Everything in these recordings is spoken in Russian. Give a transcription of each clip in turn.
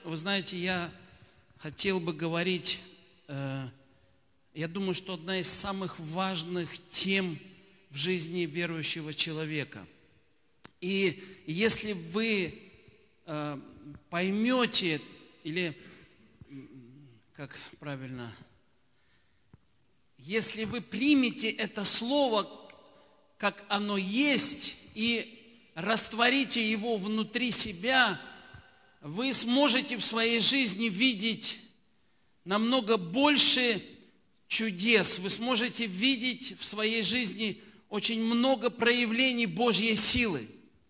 вы знаете, я хотел бы говорить, я думаю, что одна из самых важных тем в жизни верующего человека. И если вы поймете, или, как правильно, если вы примете это слово, как оно есть, и растворите его внутри себя, вы сможете в своей жизни видеть намного больше чудес. Вы сможете видеть в своей жизни очень много проявлений Божьей силы.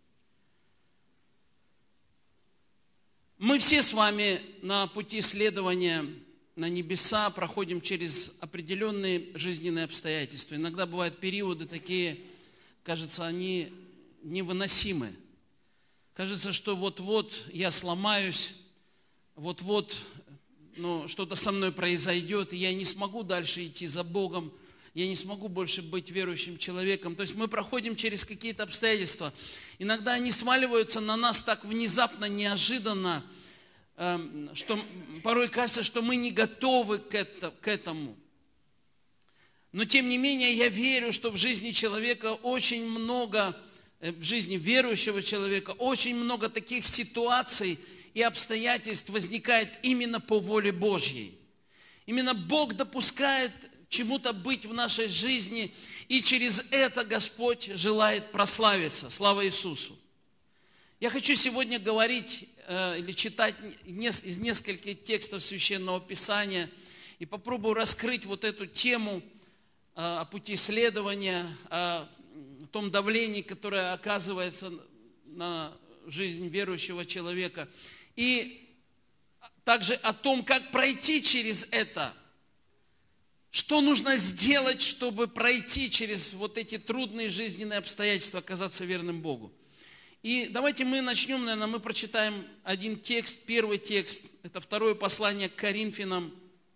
Мы все с вами на пути следования на небеса проходим через определенные жизненные обстоятельства. Иногда бывают периоды такие, кажется, они невыносимы. Кажется, что вот-вот я сломаюсь, вот-вот что-то со мной произойдет, и я не смогу дальше идти за Богом, я не смогу больше быть верующим человеком. То есть мы проходим через какие-то обстоятельства. Иногда они сваливаются на нас так внезапно, неожиданно, что порой кажется, что мы не готовы к этому. Но тем не менее я верю, что в жизни человека очень много, в жизни верующего человека очень много таких ситуаций и обстоятельств возникает именно по воле Божьей. Именно Бог допускает чему-то быть в нашей жизни, и через это Господь желает прославиться. Слава Иисусу! Я хочу сегодня говорить или читать из нескольких текстов Священного Писания и попробую раскрыть вот эту тему о пути следования, о том давлении, которое оказывается на жизнь верующего человека, и также о том, как пройти через это. Что нужно сделать, чтобы пройти через вот эти трудные жизненные обстоятельства, оказаться верным Богу? И давайте мы начнем, наверное, мы прочитаем один текст, первый текст, это второе послание к Коринфянам,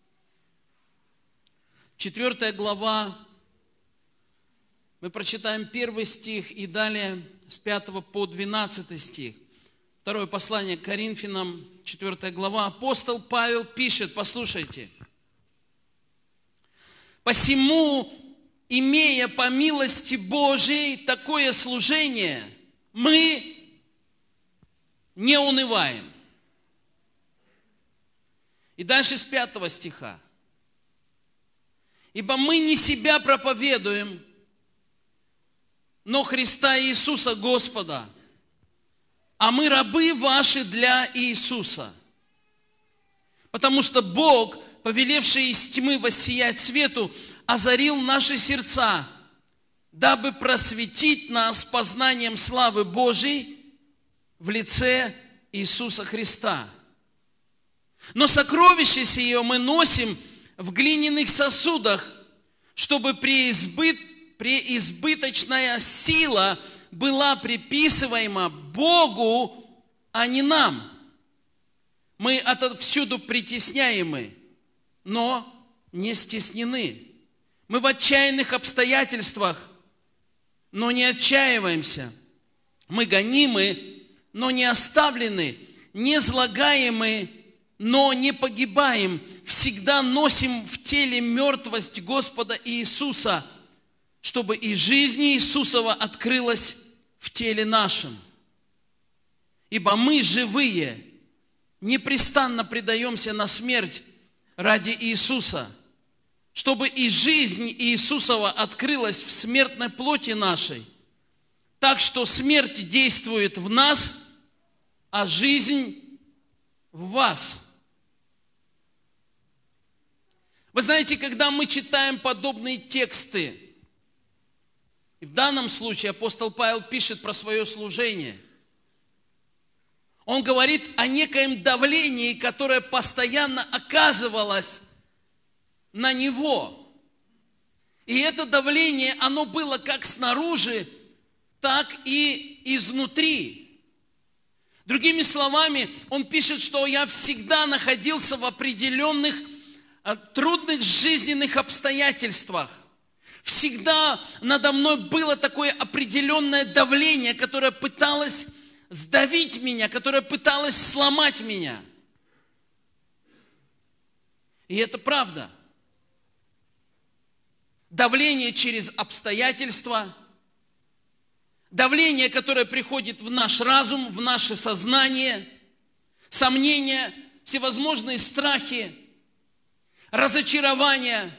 4 глава, мы прочитаем 1 стих и далее с 5 по 12 стих. Второе послание к Коринфянам, 4 глава, апостол Павел пишет, послушайте. «Посему, имея по милости Божией такое служение, мы не унываем». И дальше с 5 стиха. «Ибо мы не себя проповедуем, но Христа Иисуса Господа, а мы рабы ваши для Иисуса. Потому что Бог, повелевший из тьмы воссиять свету, озарил наши сердца, дабы просветить нас познанием славы Божией в лице Иисуса Христа. Но сокровище сие мы носим в глиняных сосудах, чтобы преизбыточная сила была приписываема Богу, а не нам. Мы отовсюду притесняемы, но не стеснены. Мы в отчаянных обстоятельствах, но не отчаиваемся. Мы гонимы, но не оставлены, не злагаемы, но не погибаем. Всегда носим в теле мертвость Господа Иисуса, чтобы и жизнь Иисусова открылась в теле нашем. Ибо мы живые, непрестанно предаемся на смерть ради Иисуса, чтобы и жизнь Иисусова открылась в смертной плоти нашей. Так что смерть действует в нас, а жизнь в вас». Вы знаете, когда мы читаем подобные тексты, и в данном случае апостол Павел пишет про свое служение, он говорит о некоем давлении, которое постоянно оказывалось на него. И это давление, оно было как снаружи, так и изнутри. Другими словами, он пишет, что я всегда находился в определенных трудных жизненных обстоятельствах. Всегда надо мной было такое определенное давление, которое пыталось сдавить меня, которое пыталось сломать меня. И это правда. Давление через обстоятельства, давление, которое приходит в наш разум, в наше сознание, сомнения, всевозможные страхи, разочарования,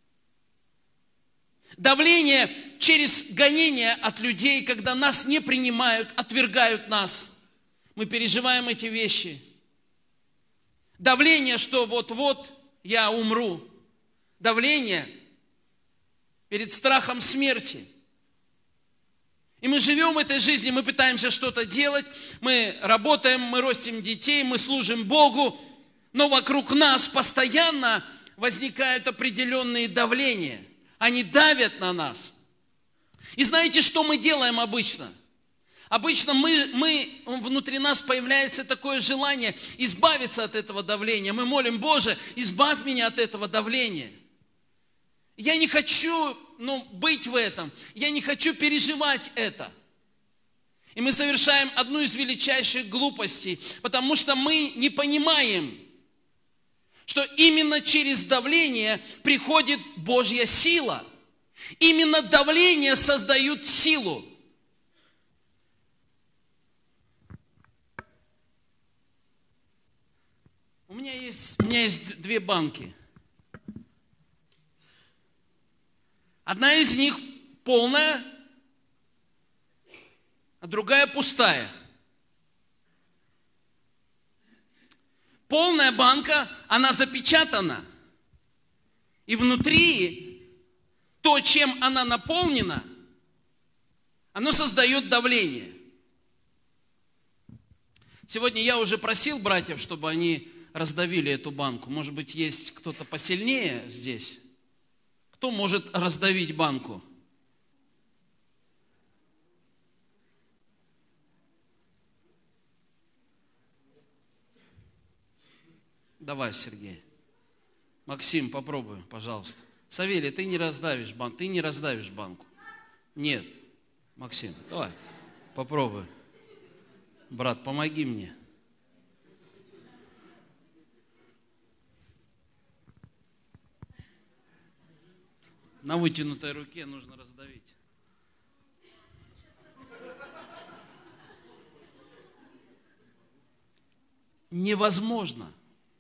давление через гонение от людей, когда нас не принимают, отвергают нас. Мы переживаем эти вещи. Давление, что вот-вот я умру. Давление перед страхом смерти. И мы живем в этой жизни, мы пытаемся что-то делать, мы работаем, мы растим детей, мы служим Богу, но вокруг нас постоянно возникают определенные давления. Они давят на нас. И знаете, что мы делаем обычно? Обычно внутри нас появляется такое желание избавиться от этого давления. Мы молим: Боже, избавь меня от этого давления. Я не хочу быть в этом. Я не хочу переживать это. И мы совершаем одну из величайших глупостей, потому что мы не понимаем, что именно через давление приходит Божья сила. Именно давление создает силу. У меня есть 2 банки. Одна из них полная, а другая пустая. Полная банка, она запечатана. И внутри то, чем она наполнена, оно создает давление. Сегодня я уже просил братьев, чтобы они раздавили эту банку. Может быть, есть кто-то посильнее здесь? Кто может раздавить банку? Давай, Сергей. Максим, попробуй, пожалуйста. Савелий, ты не раздавишь банку. Нет. Максим, давай, попробуй. Брат, помоги мне. На вытянутой руке нужно раздавить. Невозможно.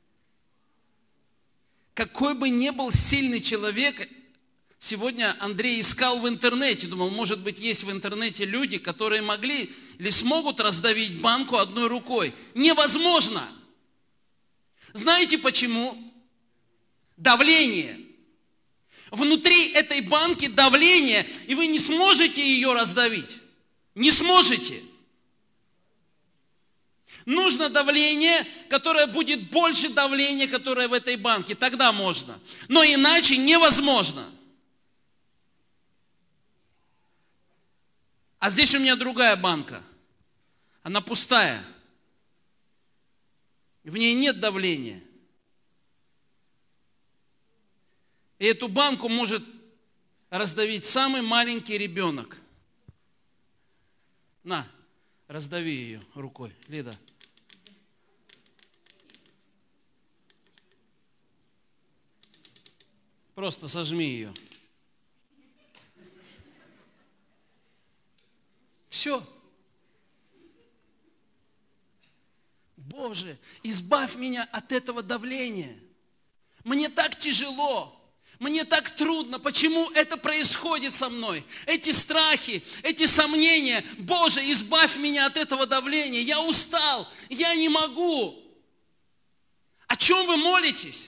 Какой бы ни был сильный человек, сегодня Андрей искал в интернете, думал, может быть, есть в интернете люди, которые могли или смогут раздавить банку одной рукой. Невозможно. Знаете почему? Давление. Внутри этой банки давление, и вы не сможете ее раздавить. Не сможете. Нужно давление, которое будет больше давления, которое в этой банке. Тогда можно. Но иначе невозможно. А здесь у меня другая банка. Она пустая. В ней нет давления. И эту банку может раздавить самый маленький ребенок. На, раздави ее рукой, Лида. Просто сожми ее. Все. Боже, избавь меня от этого давления. Мне так тяжело. Мне так трудно, почему это происходит со мной? Эти страхи, эти сомнения. Боже, избавь меня от этого давления. Я устал, я не могу. О чем вы молитесь?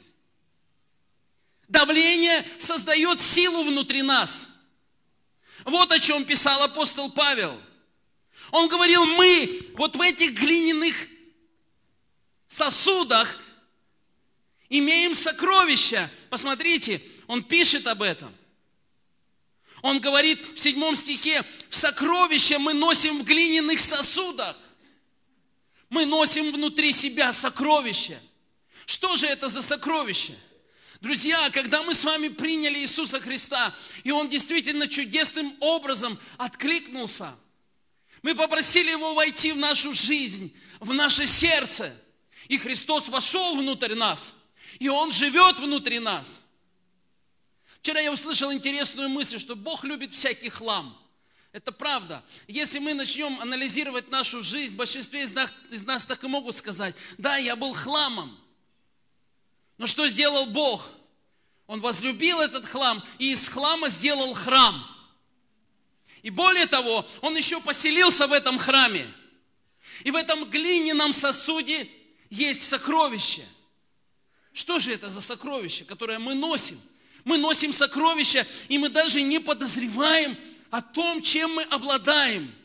Давление создает силу внутри нас. Вот о чем писал апостол Павел. Он говорил, мы вот в этих глиняных сосудах имеем сокровища. Посмотрите, он пишет об этом. Он говорит в 7 стихе, в сокровища мы носим в глиняных сосудах. Мы носим внутри себя сокровища. Что же это за сокровища? Друзья, когда мы с вами приняли Иисуса Христа, и Он действительно чудесным образом откликнулся, мы попросили Его войти в нашу жизнь, в наше сердце, и Христос вошел внутрь нас. И Он живет внутри нас. Вчера я услышал интересную мысль, что Бог любит всякий хлам. Это правда. Если мы начнем анализировать нашу жизнь, большинство из нас так и могут сказать: да, я был хламом. Но что сделал Бог? Он возлюбил этот хлам и из хлама сделал храм. И более того, Он еще поселился в этом храме. И в этом глиняном сосуде есть сокровище. Что же это за сокровище, которое мы носим? Мы носим сокровища, и мы даже не подозреваем о том, чем мы обладаем.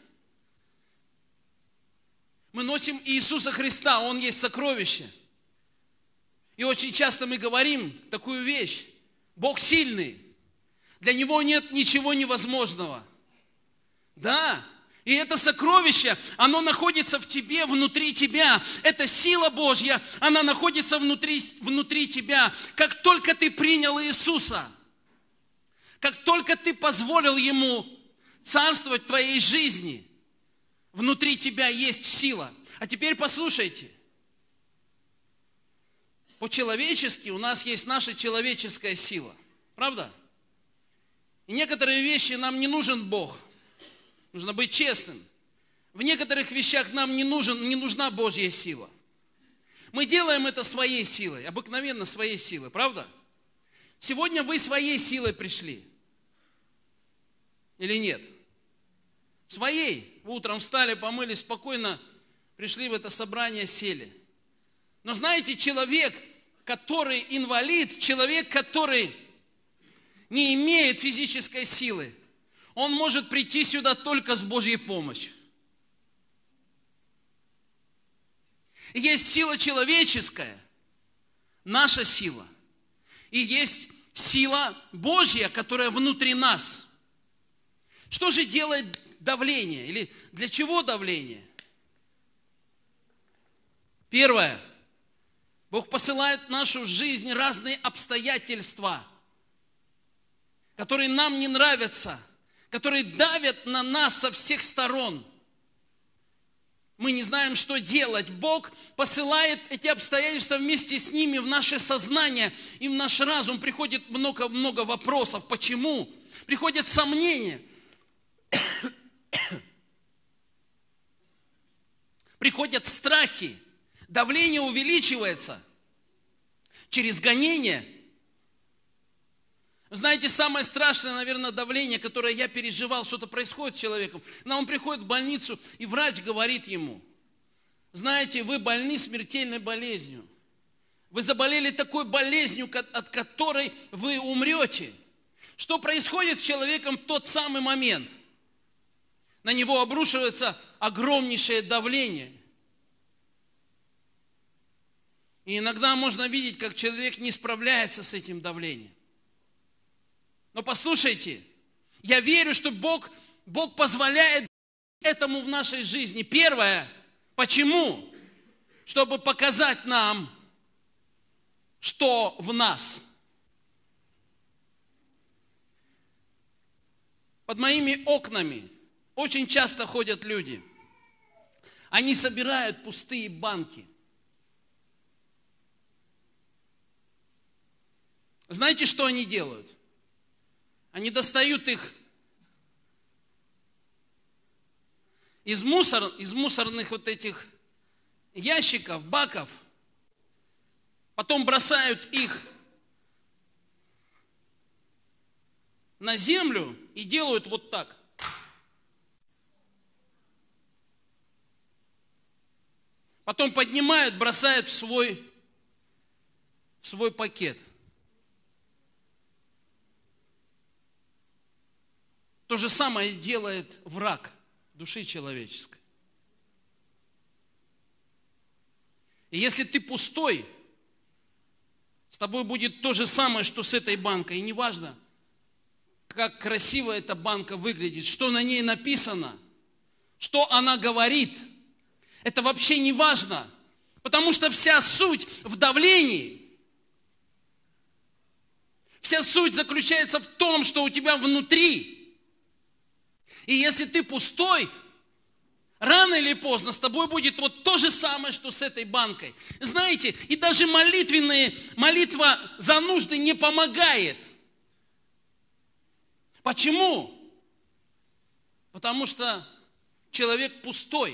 Мы носим Иисуса Христа, Он есть сокровище. И очень часто мы говорим такую вещь: Бог сильный, для Него нет ничего невозможного. Да, и это сокровище, оно находится в тебе, внутри тебя. Это сила Божья, она находится внутри тебя. Как только ты принял Иисуса, как только ты позволил Ему царствовать в твоей жизни, внутри тебя есть сила. А теперь послушайте. По-человечески у нас есть наша человеческая сила. Правда? И некоторые вещи нам не нужен Бог. Нужно быть честным. В некоторых вещах нам не нужна Божья сила. Мы делаем это своей силой, обыкновенно своей силой, правда? Сегодня вы своей силой пришли. Или нет? Своей. Вы утром встали, помылись, спокойно пришли в это собрание, сели. Но знаете, человек, который инвалид, человек, который не имеет физической силы, он может прийти сюда только с Божьей помощью. Есть сила человеческая, наша сила. И есть сила Божья, которая внутри нас. Что же делает давление? Или для чего давление? Первое. Бог посылает в нашу жизнь разные обстоятельства, которые нам не нравятся, которые давят на нас со всех сторон. Мы не знаем, что делать. Бог посылает эти обстоятельства вместе с ними в наше сознание и в наш разум. Приходит много вопросов. Почему? Приходят сомнения. Приходят страхи. Давление увеличивается через гонение. Знаете, самое страшное, наверное, давление, которое я переживал, что-то происходит с человеком. Но он приходит в больницу, и врач говорит ему: знаете, вы больны смертельной болезнью. Вы заболели такой болезнью, от которой вы умрете. Что происходит с человеком в тот самый момент? На него обрушивается огромнейшее давление. И иногда можно видеть, как человек не справляется с этим давлением. Но послушайте, я верю, что Бог позволяет этому в нашей жизни. Первое, почему? Чтобы показать нам, что в нас. Под моими окнами очень часто ходят люди. Они собирают пустые банки. Знаете, что они делают? Они достают их из мусорных вот этих ящиков, баков, потом бросают их на землю и делают вот так. Потом поднимают, бросают в свой пакет. То же самое делает враг души человеческой. И если ты пустой, с тобой будет то же самое, что с этой банкой. И неважно, как красиво эта банка выглядит, что на ней написано, что она говорит. Это вообще не важно, потому что вся суть в давлении. Вся суть заключается в том, что у тебя внутри. И если ты пустой, Рано или поздно с тобой будет вот то же самое, что с этой банкой. Знаете, и даже молитва за нужды не помогает. Почему? Потому что человек пустой.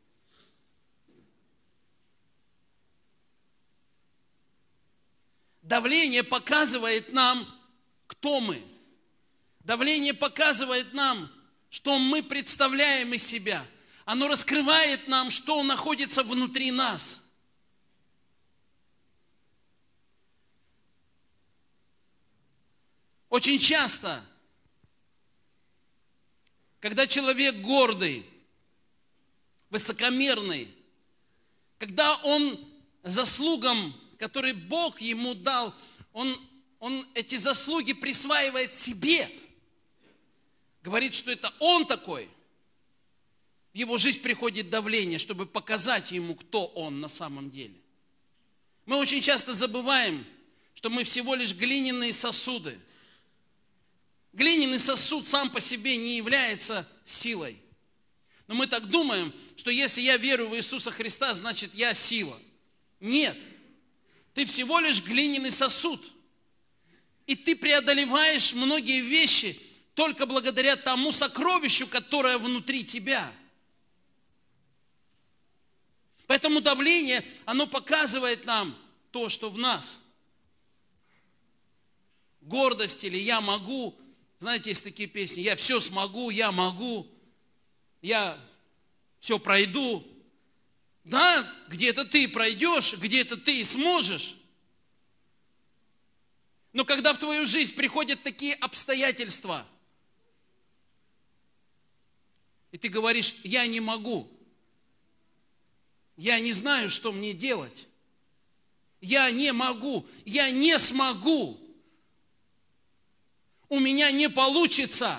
Давление показывает нам, кто мы. Давление показывает нам, что мы представляем из себя. Оно раскрывает нам, что находится внутри нас. Очень часто, когда человек гордый, высокомерный, когда он заслугам, которые Бог ему дал, он эти заслуги присваивает себе, говорит, что это он такой, в его жизнь приходит давление, чтобы показать ему, кто он на самом деле. Мы очень часто забываем, что мы всего лишь глиняные сосуды. Глиняный сосуд сам по себе не является силой. Но мы так думаем, что если я верю в Иисуса Христа, значит я сила. Нет. Ты всего лишь глиняный сосуд. И ты преодолеваешь многие вещи только благодаря тому сокровищу, которое внутри тебя. Поэтому давление, оно показывает нам то, что в нас. Гордость или я могу. Знаете, есть такие песни. Я все смогу, я могу. Я все пройду. Да, где-то ты пройдешь, где-то ты и сможешь. Но когда в твою жизнь приходят такие обстоятельства, и ты говоришь, я не могу, я не знаю, что мне делать, я не могу, я не смогу, у меня не получится,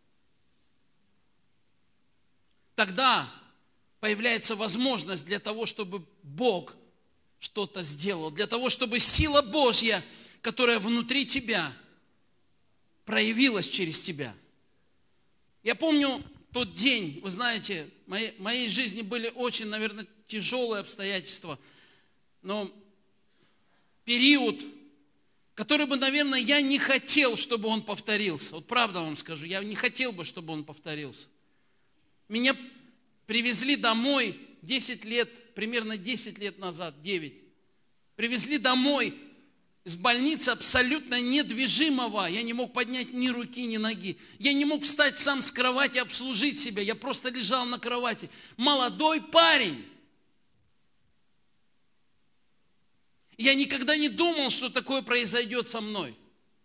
тогда появляется возможность для того, чтобы Бог что-то сделал, для того, чтобы сила Божья, которая внутри тебя, проявилась через тебя. Я помню тот день, вы знаете, в моей жизни были очень, наверное, тяжелые обстоятельства, но период, который бы, наверное, я не хотел, чтобы он повторился. Вот правда вам скажу, я не хотел бы, чтобы он повторился. Меня привезли домой 10 лет, примерно 10 лет назад, 9. Привезли домой из больницы абсолютно недвижимого. Я не мог поднять ни руки, ни ноги. Я не мог встать сам с кровати, обслужить себя. Я просто лежал на кровати. Молодой парень. Я никогда не думал, что такое произойдет со мной.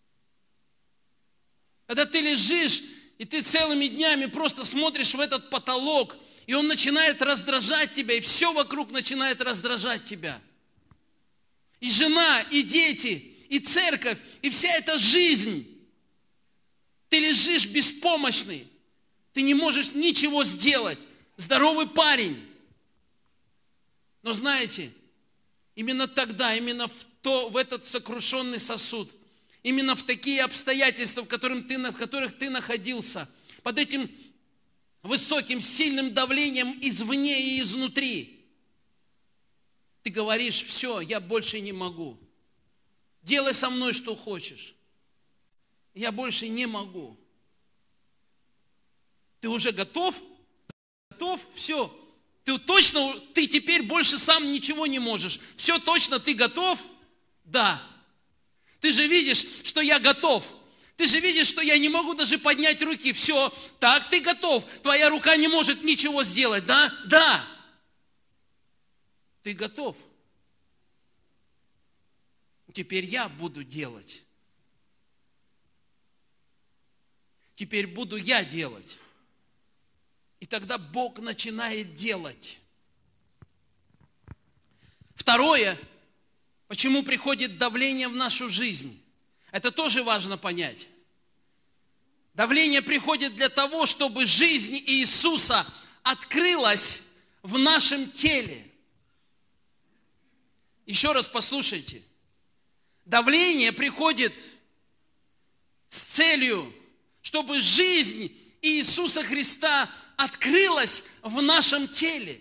Когда ты лежишь, и ты целыми днями просто смотришь в этот потолок, и он начинает раздражать тебя, и все вокруг начинает раздражать тебя. И жена, и дети, и церковь, и вся эта жизнь. Ты лежишь беспомощный. Ты не можешь ничего сделать. Здоровый парень. Но знаете, именно тогда, именно в этот сокрушенный сосуд, именно в такие обстоятельства, в которых ты находился, под этим высоким, сильным давлением извне и изнутри, ты говоришь, все, я больше не могу. Делай со мной, что хочешь. Я больше не могу. Ты уже готов? Готов? Все. Ты теперь больше сам ничего не можешь. Все точно, ты готов? Да. Ты же видишь, что я готов. Ты же видишь, что я не могу даже поднять руки. Все, так, ты готов. Твоя рука не может ничего сделать, да? Да. Ты готов. Теперь я буду делать. Теперь буду я делать. И тогда Бог начинает делать. Второе, почему приходит давление в нашу жизнь. Это тоже важно понять. Давление приходит для того, чтобы жизнь Иисуса открылась в нашем теле. Еще раз послушайте. Давление приходит с целью, чтобы жизнь Иисуса Христа открылась в нашем теле.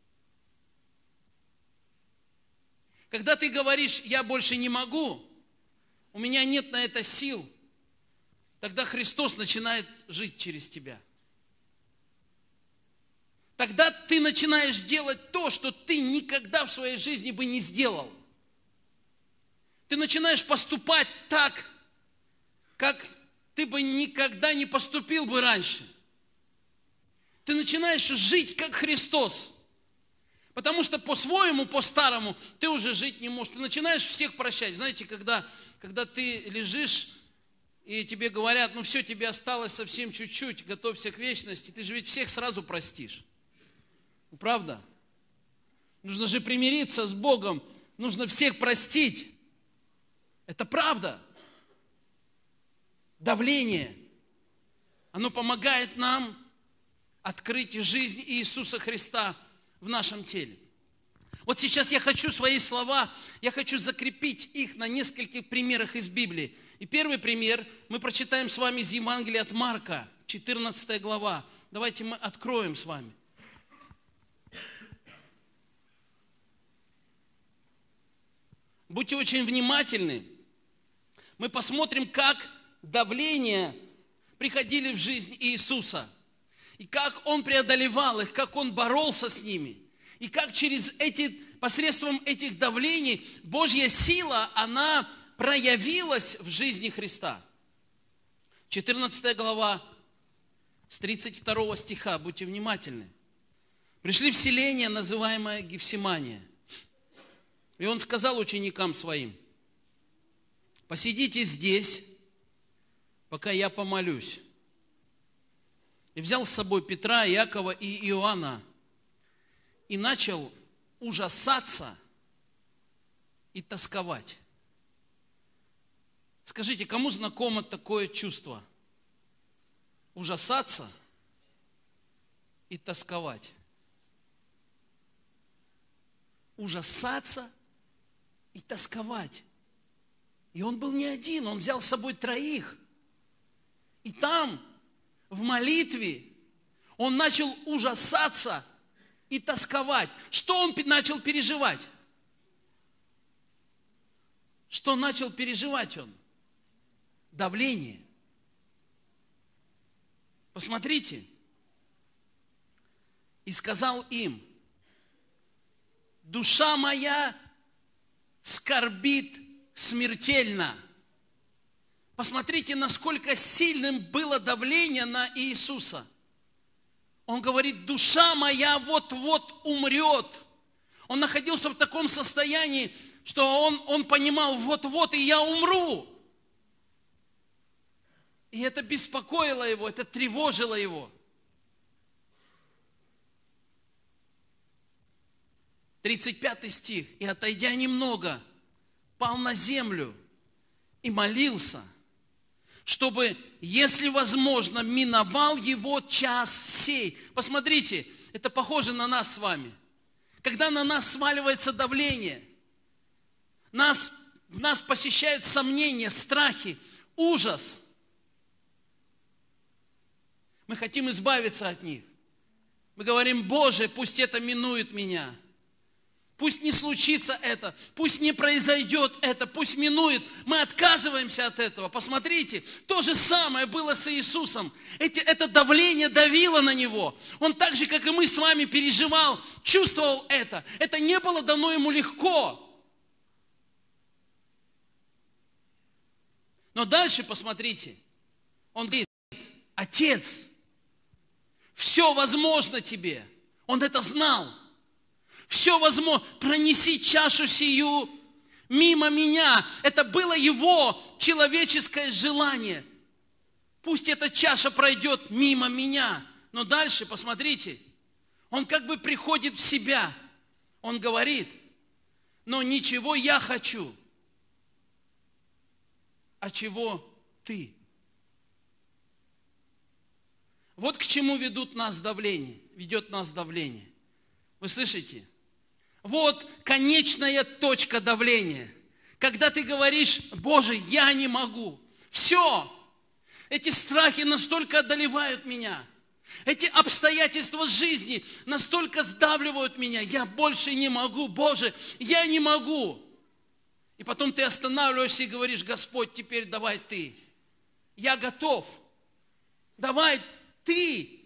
Когда ты говоришь, я больше не могу, у меня нет на это сил, тогда Христос начинает жить через тебя. Тогда ты начинаешь делать то, что ты никогда в своей жизни бы не сделал. Ты начинаешь поступать так, как ты бы никогда не поступил бы раньше. Ты начинаешь жить как Христос. Потому что по-своему, по-старому ты уже жить не можешь. Ты начинаешь всех прощать. Знаете, когда ты лежишь, и тебе говорят, ну все, тебе осталось совсем чуть-чуть, готовься к вечности, ты же ведь всех сразу простишь. Правда? Нужно же примириться с Богом, нужно всех простить. Это правда. Давление, оно помогает нам открыть жизнь Иисуса Христа в нашем теле. Вот сейчас я хочу свои слова, я хочу закрепить их на нескольких примерах из Библии. И первый пример мы прочитаем с вами из Евангелия от Марка, 14 глава. Давайте мы откроем с вами. Будьте очень внимательны. Мы посмотрим, как давления приходили в жизнь Иисуса. И как Он преодолевал их, как Он боролся с ними. И как посредством этих давлений Божья сила, она проявилась в жизни Христа. 14 глава, с 32 стиха, будьте внимательны. Пришли в селение, называемое Гефсимания. И Он сказал ученикам Своим: посидите здесь, пока я помолюсь. И взял с собой Петра, Иакова и Иоанна, и начал ужасаться и тосковать. Скажите, кому знакомо такое чувство? Ужасаться и тосковать. Ужасаться и тосковать. И он был не один, он взял с собой 3. И там, в молитве, он начал ужасаться и тосковать. Что он начал переживать? Что начал переживать он? Давление. Посмотрите. И сказал им: душа моя скорбит смертельно. Посмотрите, насколько сильным было давление на Иисуса. Он говорит: душа моя вот-вот умрет. Он находился в таком состоянии, что он понимал: вот-вот и я умру. И это беспокоило его, это тревожило его. 35 стих. И отойдя немного, пал на землю и молился, чтобы, если возможно, миновал его час сей. Посмотрите, это похоже на нас с вами. Когда на нас сваливается давление, нас посещают сомнения, страхи, ужас. Мы хотим избавиться от них. Мы говорим: Боже, пусть это минует меня. Пусть не случится это, пусть не произойдет это, пусть минует. Мы отказываемся от этого. Посмотрите, то же самое было с Иисусом. Это давление давило на Него. Он так же, как и мы с вами, переживал, чувствовал это. Это не было дано Ему легко. Но дальше посмотрите. Он говорит: Отец, все возможно Тебе. Он это знал. Все возможно, пронеси чашу сию мимо меня. Это было его человеческое желание. Пусть эта чаша пройдет мимо меня. Но дальше, посмотрите, он как бы приходит в себя. Он говорит: но ничего я хочу, а чего ты? Вот к чему ведет нас давление. Вы слышите? Вот конечная точка давления. Когда ты говоришь: Боже, я не могу. Все. Эти страхи настолько одолевают меня. Эти обстоятельства жизни настолько сдавливают меня. Я больше не могу, Боже, я не могу. И потом ты останавливаешься и говоришь: Господь, теперь давай ты. Я готов. Давай ты.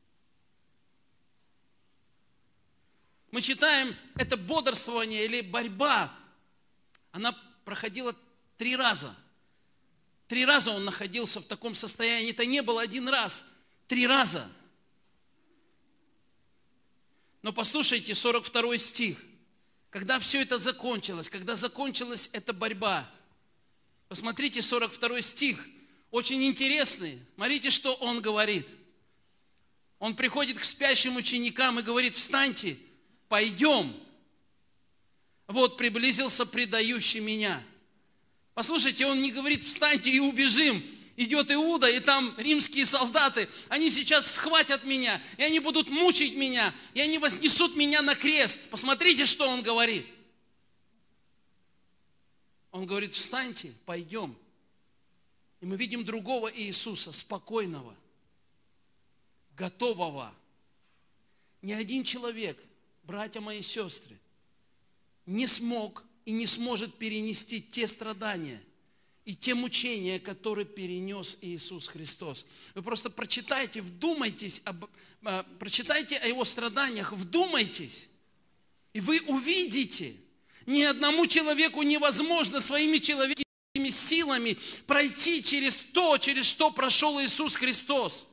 Мы читаем, это бодрствование или борьба, она проходила 3 раза. 3 раза он находился в таком состоянии. Это не был 1 раз, 3 раза. Но послушайте 42 стих. Когда все это закончилось, когда закончилась эта борьба, посмотрите 42 стих, очень интересный. Смотрите, что он говорит. Он приходит к спящим ученикам и говорит: встаньте, пойдем. Вот приблизился предающий меня. Послушайте, он не говорит: встаньте и убежим. Идет Иуда, и там римские солдаты, они сейчас схватят меня, и они будут мучить меня, и они вознесут меня на крест. Посмотрите, что он говорит. Он говорит: встаньте, пойдем. И мы видим другого Иисуса, спокойного, готового. Ни один человек, братья мои сестры, не смог и не сможет перенести те страдания и те мучения, которые перенес Иисус Христос. Вы просто прочитайте, вдумайтесь, прочитайте о Его страданиях, вдумайтесь, и вы увидите, ни одному человеку невозможно своими человеческими силами пройти через то, через что прошел Иисус Христос.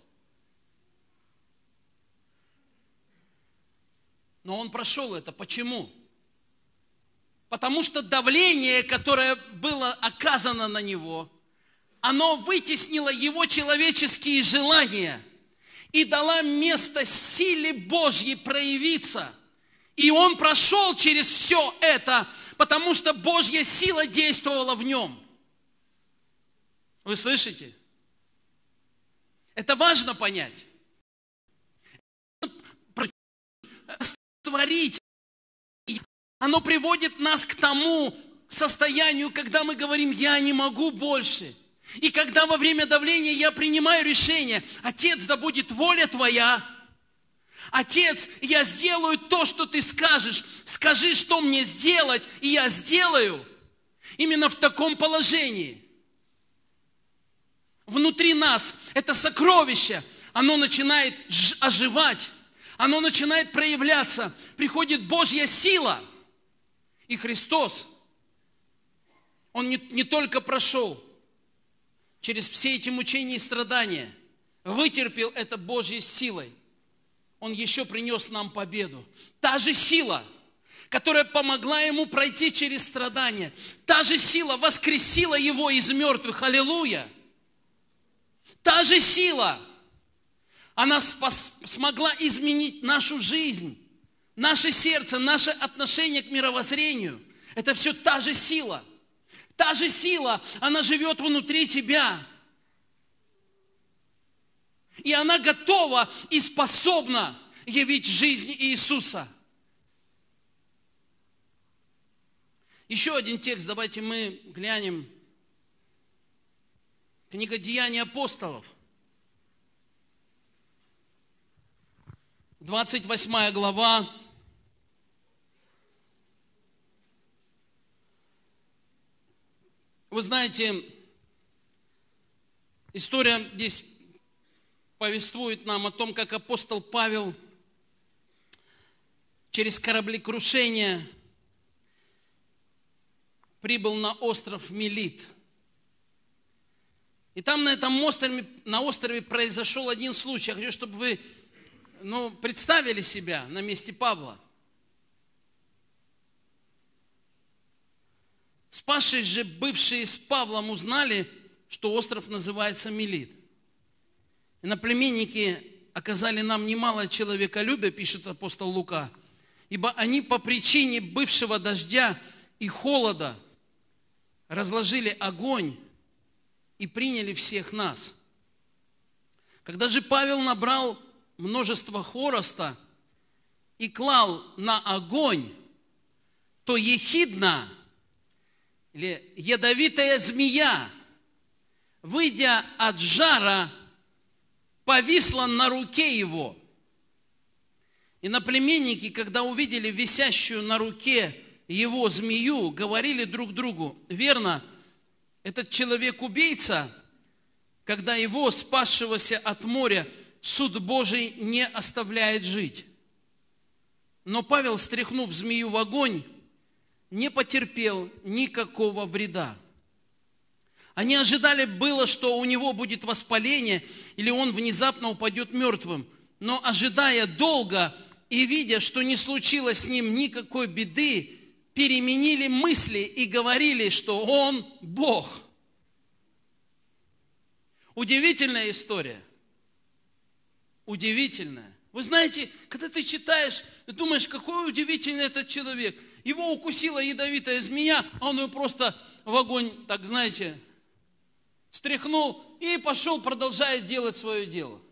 Но Он прошел это. Почему? Потому что давление, которое было оказано на Него, оно вытеснило Его человеческие желания и дало место силе Божьей проявиться. И Он прошел через все это, потому что Божья сила действовала в Нем. Вы слышите? Это важно понять. Творить. Оно приводит нас к тому состоянию, когда мы говорим: я не могу больше. И когда во время давления я принимаю решение: Отец, да будет воля Твоя. Отец, я сделаю то, что Ты скажешь. Скажи, что мне сделать, и я сделаю. Именно в таком положении. Внутри нас это сокровище, оно начинает оживать, оно начинает проявляться. Приходит Божья сила. И Христос, Он не только прошел через все эти мучения и страдания, вытерпел это Божьей силой, Он еще принес нам победу. Та же сила, которая помогла Ему пройти через страдания, та же сила воскресила Его из мертвых. Аллилуйя! Та же сила, она смогла изменить нашу жизнь, наше сердце, наше отношение к мировоззрению. Это все та же сила. Та же сила, она живет внутри тебя. И она готова и способна явить жизнь Иисуса. Еще один текст, давайте мы глянем. Книга Деяний апостолов. 28 глава. Вы знаете, история здесь повествует нам о том, как апостол Павел через кораблекрушение прибыл на остров Милит. И там на этом острове произошел один случай. Я хочу, чтобы вы представили себя на месте Павла. Спасшись же, бывшие с Павлом узнали, что остров называется Милит. Иноплеменники оказали нам немало человеколюбия, пишет апостол Лука, ибо они по причине бывшего дождя и холода разложили огонь и приняли всех нас. Когда же Павел набрал множество хвороста и клал на огонь, то ехидна, или ядовитая змея, выйдя от жара, повисла на руке его. Иноплеменники, когда увидели висящую на руке его змею, говорили друг другу: верно, этот человек убийца, когда его, спасшегося от моря, суд Божий не оставляет жить. Но Павел, стряхнув змею в огонь, не потерпел никакого вреда. Они ожидали было, что у него будет воспаление, или он внезапно упадет мертвым. Но ожидая долго и видя, что не случилось с ним никакой беды, переменили мысли и говорили, что он Бог. Удивительная история. Удивительная. Вы знаете, когда ты читаешь, ты думаешь, какой удивительный этот человек. Его укусила ядовитая змея, а он ее просто в огонь, так знаете, стряхнул и пошел, продолжает делать свое дело.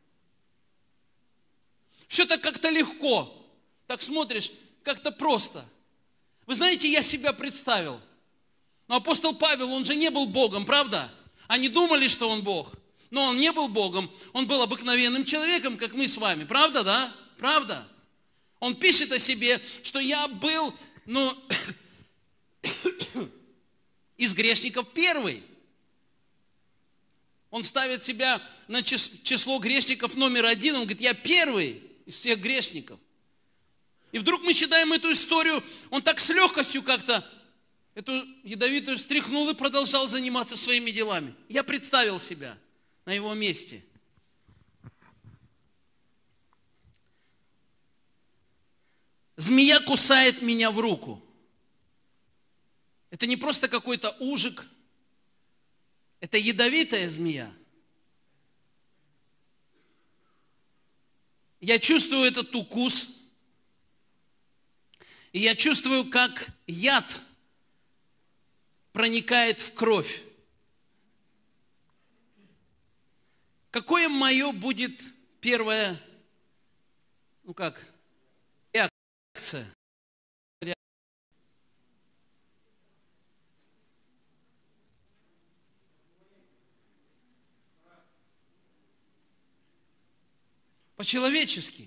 Все так как-то легко. Так смотришь, как-то просто. Вы знаете, я себя представил. Но апостол Павел, он же не был Богом, правда? Они думали, что он Бог. Но он не был Богом. Он был обыкновенным человеком, как мы с вами. Правда, да? Правда. Он пишет о себе, что я был, из грешников первый. Он ставит себя на число грешников номер 1. Он говорит, я первый из всех грешников. И вдруг мы читаем эту историю, он так с легкостью как-то эту ядовитую стряхнул и продолжал заниматься своими делами. Я представил себя на его месте. Змея кусает меня в руку. Это не просто какой-то ужик, это ядовитая змея. Я чувствую этот укус, и я чувствую, как яд проникает в кровь. Какое мое будет первая, реакция? По-человечески.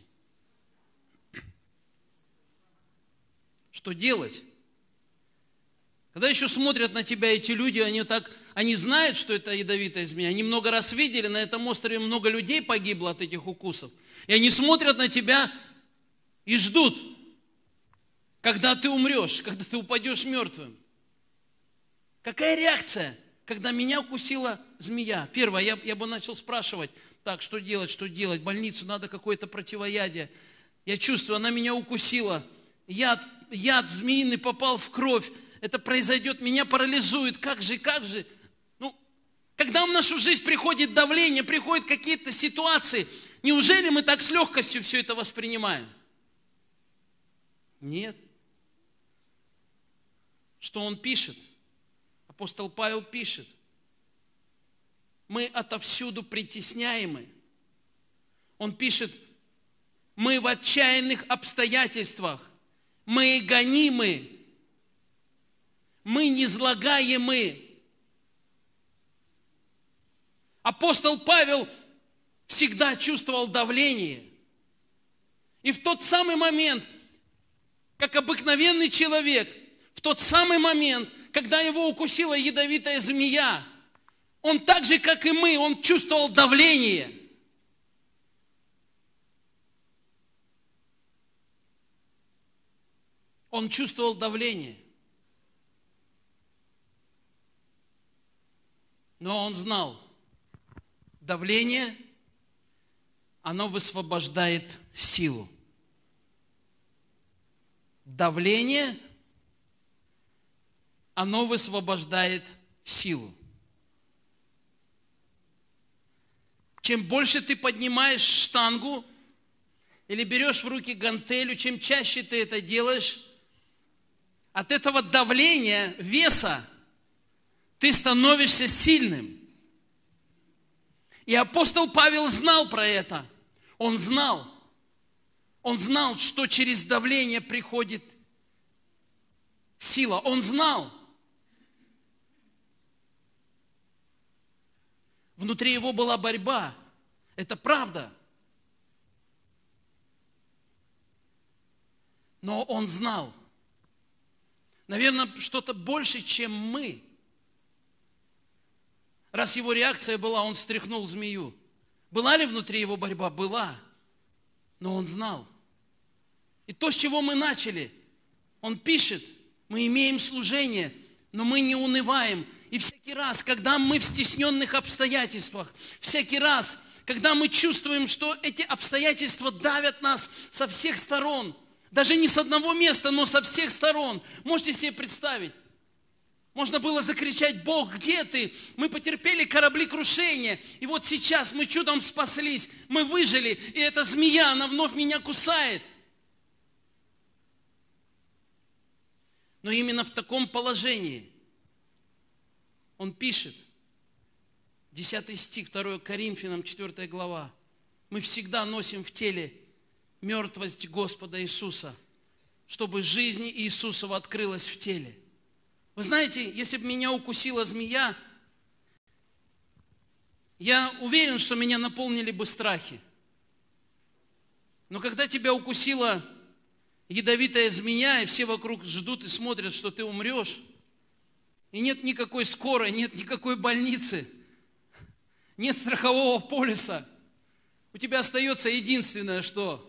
Что делать? Когда еще смотрят на тебя эти люди, они знают, что это ядовитая змея. Они много раз видели, на этом острове много людей погибло от этих укусов. И они смотрят на тебя и ждут, когда ты умрешь, когда ты упадешь мертвым. Какая реакция, когда меня укусила змея? Первое, я бы начал спрашивать, так, что делать, больницу, надо какое-то противоядие. Я чувствую, она меня укусила, яд змеиный попал в кровь, это произойдет, меня парализует, как же? Когда в нашу жизнь приходит давление, приходят какие-то ситуации, неужели мы так с легкостью все это воспринимаем? Нет. Что он пишет? Апостол Павел пишет. Мы отовсюду притесняемы. Он пишет, мы в отчаянных обстоятельствах, мы гонимы, мы низлагаемы. Апостол Павел всегда чувствовал давление. И в тот самый момент, как обыкновенный человек, в тот самый момент, когда его укусила ядовитая змея, он так же, как и мы, он чувствовал давление. Он чувствовал давление. Но он знал, давление, оно высвобождает силу. Давление, оно высвобождает силу. Чем больше ты поднимаешь штангу или берешь в руки гантелю, чем чаще ты это делаешь, от этого давления, веса, ты становишься сильным. И апостол Павел знал про это. Он знал, что через давление приходит сила. Он знал. Внутри его была борьба. Это правда. Но он знал. Наверное, что-то больше, чем мы. Раз его реакция была, он стряхнул змею. Была ли внутри его борьба? Была. Но он знал. И то, с чего мы начали, он пишет, мы имеем служение, но мы не унываем. И всякий раз, когда мы в стесненных обстоятельствах, всякий раз, когда мы чувствуем, что эти обстоятельства давят нас со всех сторон, даже не с одного места, но со всех сторон. Можете себе представить? Можно было закричать: Бог, где ты? Мы потерпели кораблекрушение, и вот сейчас мы чудом спаслись, мы выжили, и эта змея, она вновь меня кусает. Но именно в таком положении он пишет, 10 стих, 2 Коринфянам, 4 глава. Мы всегда носим в теле мертвость Господа Иисуса, чтобы жизнь Иисусова открылась в теле. Вы знаете, если бы меня укусила змея, я уверен, что меня наполнили бы страхи. Но когда тебя укусила ядовитая змея, и все вокруг ждут и смотрят, что ты умрешь, и нет никакой скорой, нет никакой больницы, нет страхового полиса, у тебя остается единственное, что?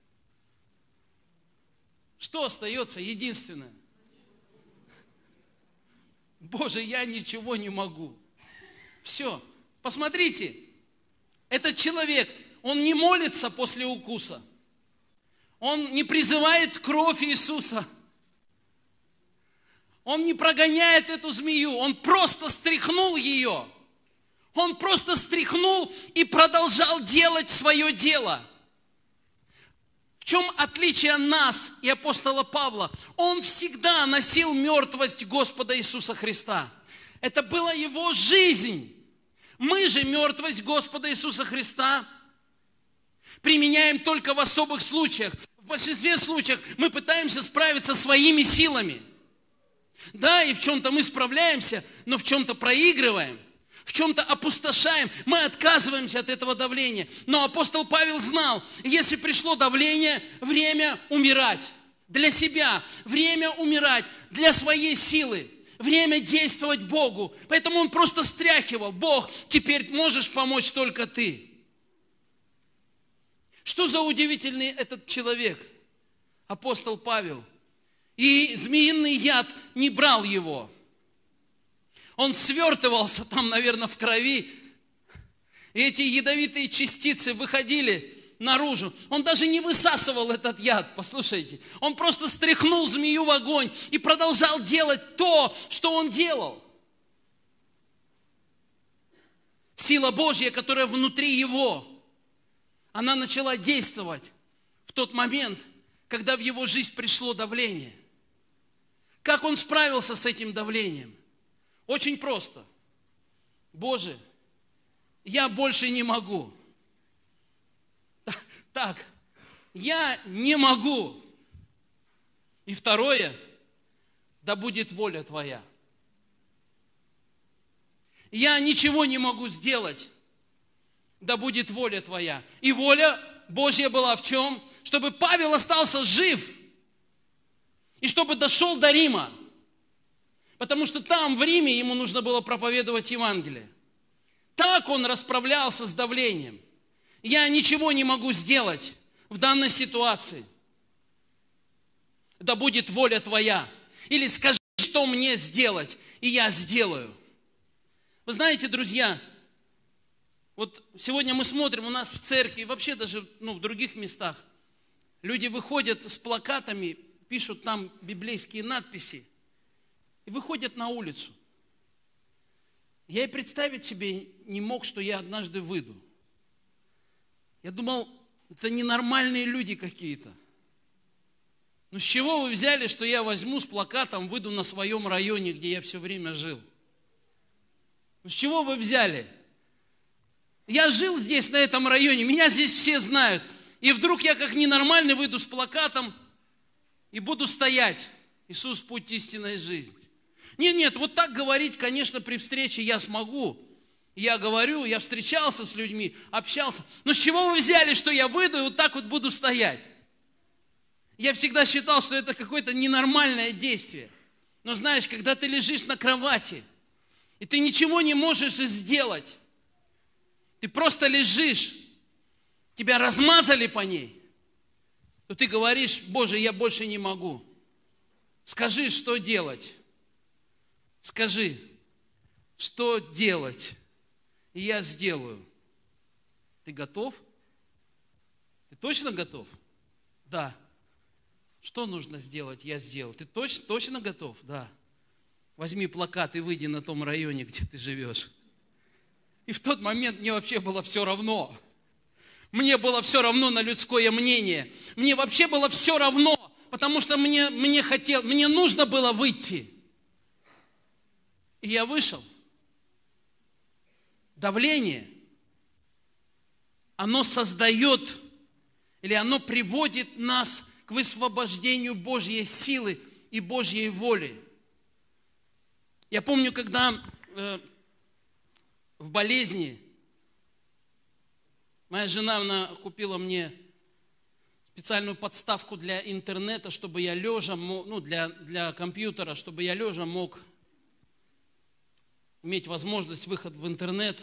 Что остается единственное? Боже, я ничего не могу. Все. Посмотрите, этот человек, он не молится после укуса. Он не призывает кровь Иисуса. Он не прогоняет эту змею. Он просто стряхнул ее. Он просто стряхнул и продолжал делать свое дело. В чем отличие нас и апостола Павла? Он всегда носил мертвость Господа Иисуса Христа. Это была его жизнь. Мы же мертвость Господа Иисуса Христа применяем только в особых случаях. В большинстве случаев мы пытаемся справиться своими силами. Да, и в чем-то мы справляемся, но в чем-то проигрываем. В чем-то опустошаем, мы отказываемся от этого давления. Но апостол Павел знал, если пришло давление, время умирать для себя, время умирать для своей силы, время действовать Богу. Поэтому он просто стряхивал: Бог, теперь можешь помочь только ты. Что за удивительный этот человек, апостол Павел. И змеиный яд не брал его. Он свертывался там, наверное, в крови. И эти ядовитые частицы выходили наружу. Он даже не высасывал этот яд, послушайте. Он просто стряхнул змею в огонь и продолжал делать то, что он делал. Сила Божья, которая внутри его, она начала действовать в тот момент, когда в его жизнь пришло давление. Как он справился с этим давлением? Очень просто. Боже, я больше не могу. Так, я не могу. И второе, да будет воля Твоя. Я ничего не могу сделать, да будет воля Твоя. И воля Божья была в чем? Чтобы Павел остался жив, и чтобы дошел до Рима. Потому что там, в Риме, ему нужно было проповедовать Евангелие. Так он расправлялся с давлением. Я ничего не могу сделать в данной ситуации. Да будет воля Твоя. Или скажи, что мне сделать, и я сделаю. Вы знаете, друзья, вот сегодня мы смотрим у нас в церкви, вообще даже в других местах, люди выходят с плакатами, пишут там библейские надписи, и выходят на улицу. Я и представить себе не мог, что я однажды выйду. Я думал, это ненормальные люди какие-то. Ну с чего вы взяли, что я возьму с плакатом, выйду на своем районе, где я все время жил? Ну с чего вы взяли? Я жил здесь, на этом районе, меня здесь все знают. И вдруг я как ненормальный выйду с плакатом и буду стоять. Иисус – путь истинной жизни. Нет, вот так говорить, конечно, при встрече я смогу. Я говорю, я встречался с людьми, общался. Но с чего вы взяли, что я выйду и вот так вот буду стоять? Я всегда считал, что это какое-то ненормальное действие. Но знаешь, когда ты лежишь на кровати, и ты ничего не можешь сделать, ты просто лежишь, тебя размазали по ней, то ты говоришь: Боже, я больше не могу. Скажи, что делать. Скажи, что делать, и я сделаю. Ты готов? Ты точно готов? Да. Что нужно сделать, я сделаю. Ты точно готов? Да. Возьми плакат и выйди на том районе, где ты живешь. И в тот момент мне вообще было все равно. Мне было все равно на людское мнение. Мне вообще было все равно, потому что мне нужно было выйти. И я вышел. Давление, оно создает, или оно приводит нас к высвобождению Божьей силы и Божьей воли. Я помню, когда в болезни моя жена, она купила мне специальную подставку для интернета, чтобы я лежа, для компьютера, чтобы я лежа мог иметь возможность выхода в интернет.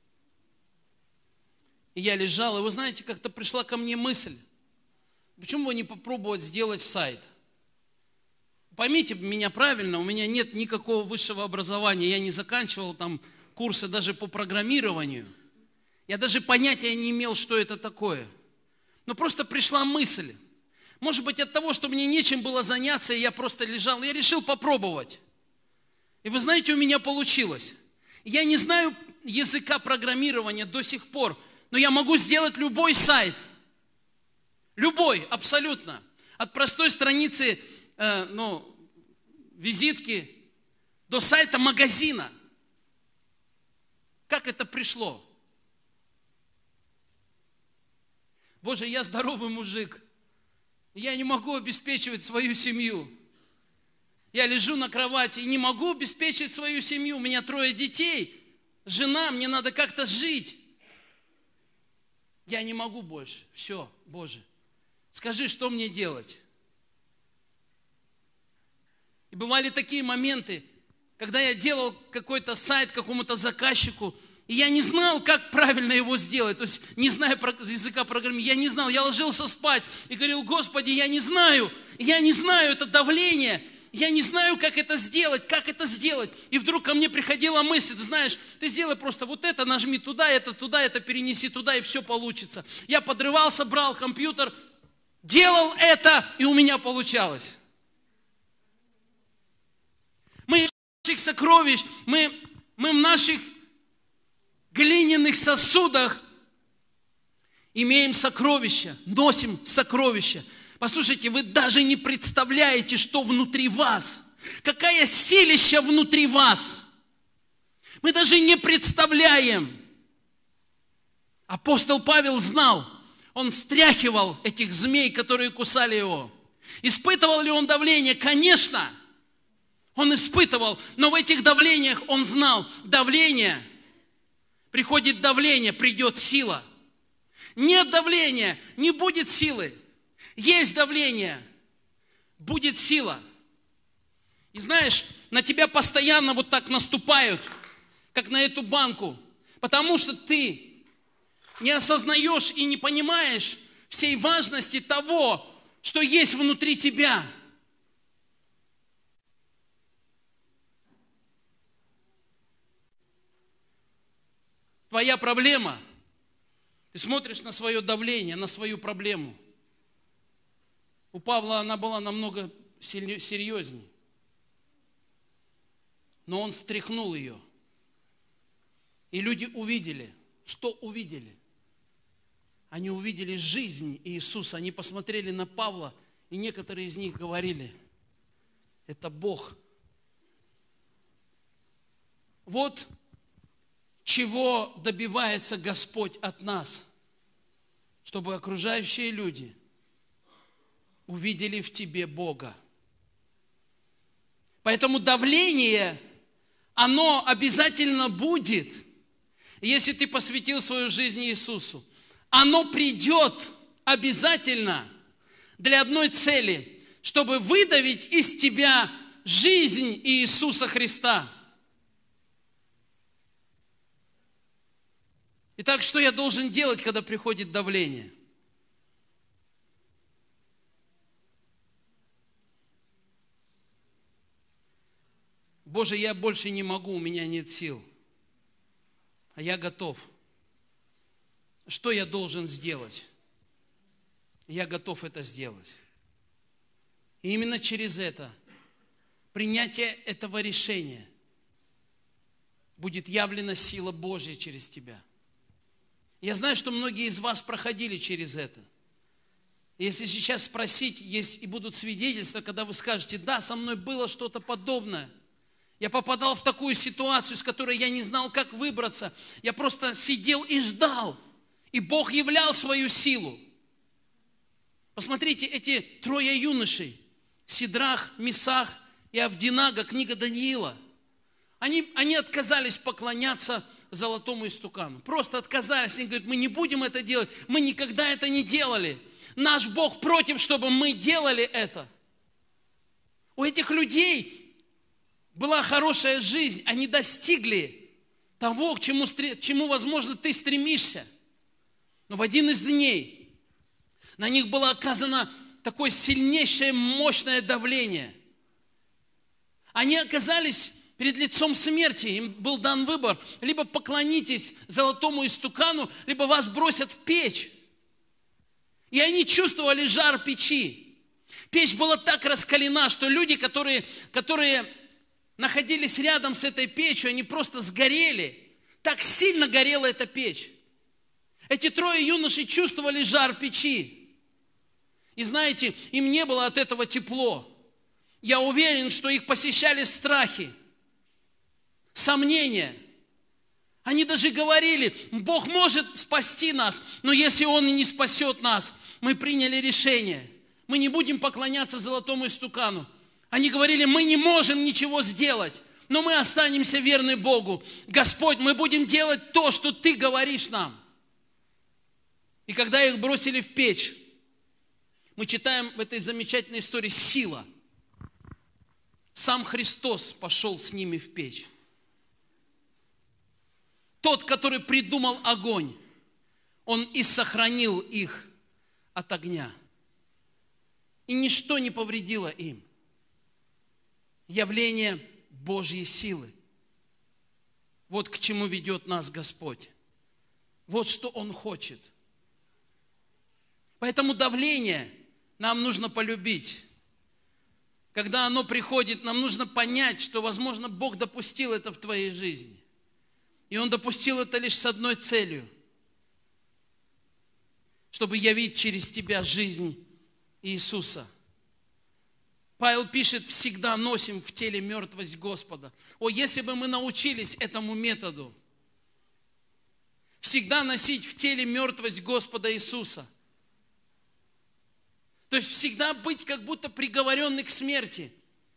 И я лежал, и вы знаете, как-то пришла ко мне мысль: почему бы не попробовать сделать сайт? Поймите меня правильно, у меня нет никакого высшего образования, я не заканчивал там курсы даже по программированию. Я даже понятия не имел, что это такое. Но просто пришла мысль. Может быть, от того, что мне нечем было заняться, и я просто лежал, я решил попробовать. И вы знаете, у меня получилось. Я не знаю языка программирования до сих пор, но я могу сделать любой сайт. Любой, абсолютно. От простой страницы, визитки до сайта магазина. Как это пришло? Боже, я здоровый мужик. Я не могу обеспечивать свою семью. Я лежу на кровати и не могу обеспечить свою семью. У меня 3 детей, жена, мне надо как-то жить. Я не могу больше. Все, Боже, скажи, что мне делать? И бывали такие моменты, когда я делал какой-то сайт какому-то заказчику, и я не знал, как правильно его сделать. То есть, не зная языка программирования, я не знал. Я ложился спать и говорил: Господи, я не знаю, это давление. Я не знаю, как это сделать. И вдруг ко мне приходила мысль: ты знаешь, ты сделай просто вот это, нажми туда, это перенеси туда, и все получится. Я подрывался, брал компьютер, делал это, и у меня получалось. Мы в наших сокровищ, мы в наших глиняных сосудах имеем сокровища, носим сокровища. Послушайте, вы даже не представляете, что внутри вас. Какая силища внутри вас. Мы даже не представляем. Апостол Павел знал. Он встряхивал этих змей, которые кусали его. Испытывал ли он давление? Конечно. Он испытывал. Но в этих давлениях он знал. Давление. Приходит давление, придет сила. Нет давления, не будет силы. Есть давление, будет сила. И знаешь, на тебя постоянно вот так наступают, как на эту банку, потому что ты не осознаешь и не понимаешь всей важности того, что есть внутри тебя. Твоя проблема, ты смотришь на свое давление, на свою проблему. У Павла она была намного серьезнее. Но он стряхнул ее. И люди увидели. Что увидели? Они увидели жизнь Иисуса. Они посмотрели на Павла, и некоторые из них говорили: это Бог. Вот чего добивается Господь от нас, чтобы окружающие люди увидели в тебе Бога. Поэтому давление, оно обязательно будет. И если ты посвятил свою жизнь Иисусу, оно придет обязательно для одной цели, чтобы выдавить из тебя жизнь Иисуса Христа. Итак, что я должен делать, когда приходит давление? Боже, я больше не могу, у меня нет сил. А я готов. Что я должен сделать? Я готов это сделать. И именно через это, принятие этого решения, будет явлена сила Божья через тебя. Я знаю, что многие из вас проходили через это. Если сейчас спросить, есть и будут свидетельства, когда вы скажете, да, со мной было что-то подобное. Я попадал в такую ситуацию, с которой я не знал, как выбраться. Я просто сидел и ждал. И Бог являл свою силу. Посмотрите, эти 3 юношей, Сидрах, Месах и Авдинага, книга Даниила, они отказались поклоняться золотому истукану. Просто отказались. Они говорят, мы не будем это делать. Мы никогда это не делали. Наш Бог против, чтобы мы делали это. У этих людей была хорошая жизнь, они достигли того, к чему, возможно, ты стремишься. Но в один из дней на них было оказано такое сильнейшее, мощное давление. Они оказались перед лицом смерти, им был дан выбор, либо поклонитесь золотому истукану, либо вас бросят в печь. И они чувствовали жар печи. Печь была так раскалена, что люди, которые находились рядом с этой печью, они просто сгорели. Так сильно горела эта печь. Эти 3 юношей чувствовали жар печи. И знаете, им не было от этого тепло. Я уверен, что их посещали страхи, сомнения. Они даже говорили, Бог может спасти нас, но если Он и не спасет нас, мы приняли решение. Мы не будем поклоняться золотому истукану. Они говорили, мы не можем ничего сделать, но мы останемся верны Богу. Господь, мы будем делать то, что Ты говоришь нам. И когда их бросили в печь, мы читаем в этой замечательной истории сила. Сам Христос пошел с ними в печь. Тот, который придумал огонь, Он и сохранил их от огня. И ничто не повредило им. Явление Божьей силы. Вот к чему ведет нас Господь. Вот что Он хочет. Поэтому давление нам нужно полюбить. Когда оно приходит, нам нужно понять, что, возможно, Бог допустил это в твоей жизни. И Он допустил это лишь с одной целью. Чтобы явить через тебя жизнь Иисуса. Павел пишет, всегда носим в теле мертвость Господа. О, если бы мы научились этому методу. Всегда носить в теле мертвость Господа Иисуса. То есть всегда быть как будто приговоренный к смерти.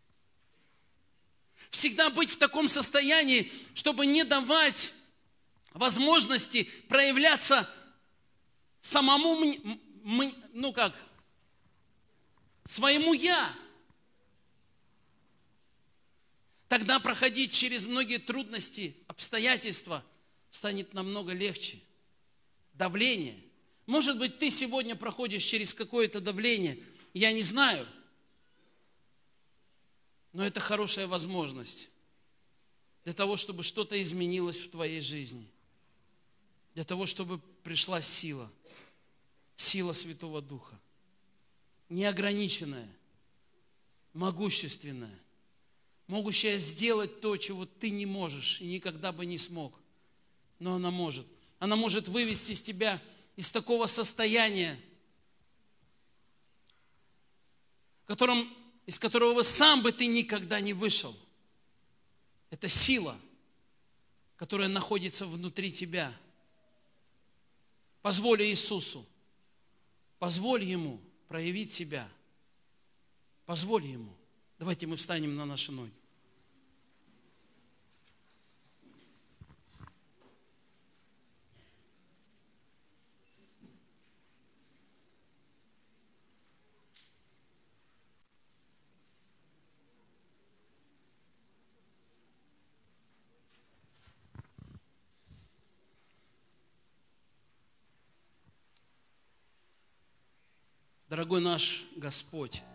Всегда быть в таком состоянии, чтобы не давать возможности проявляться самому, своему «я». Тогда проходить через многие трудности, обстоятельства станет намного легче. Давление. Может быть, ты сегодня проходишь через какое-то давление, я не знаю. Но это хорошая возможность для того, чтобы что-то изменилось в твоей жизни. Для того, чтобы пришла сила. Сила Святого Духа. Неограниченная, могущественная. Могущая сделать то, чего ты не можешь и никогда бы не смог. Но она может. Она может вывести из тебя из такого состояния, из которого сам бы ты никогда не вышел. Это сила, которая находится внутри тебя. Позволь Иисусу, позволь Ему проявить себя. Позволь Ему. Давайте мы встанем на наши ноги. Дорогой наш Господь,